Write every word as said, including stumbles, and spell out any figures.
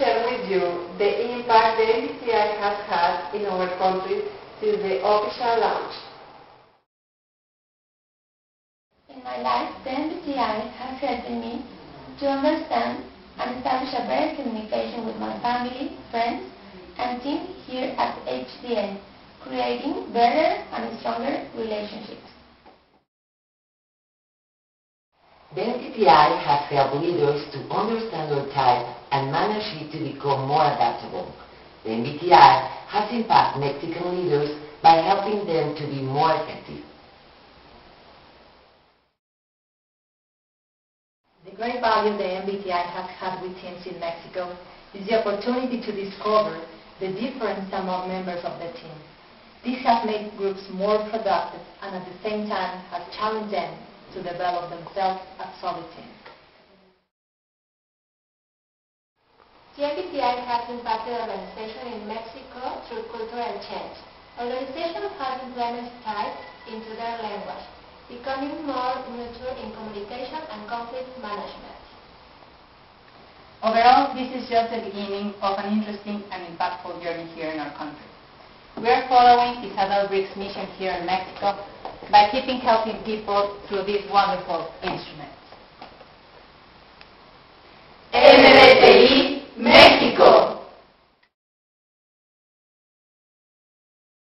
share with you the impact the M B T I has had in our country since the official launch. In my life, the M B T I has helped me to understand and establish a better communication with my family, friends, and team here at H D N, creating better and stronger relationships. The M B T I has helped leaders to understand their type and manage it to become more adaptable. The M B T I has impacted Mexican leaders by helping them to be more effective. The great value the M B T I has had with teams in Mexico is the opportunity to discover the difference among members of the team. This has made groups more productive and at the same time has challenged them to develop themselves as solid teams. The M B T I has impacted organization in Mexico through cultural change. Organizations have implemented types into their language, becoming more mature in communication and conflict management. Overall, this is just the beginning of an interesting and impactful journey here in our country. We are following Isabel Brick's mission here in Mexico by keeping helping people through this wonderful industry.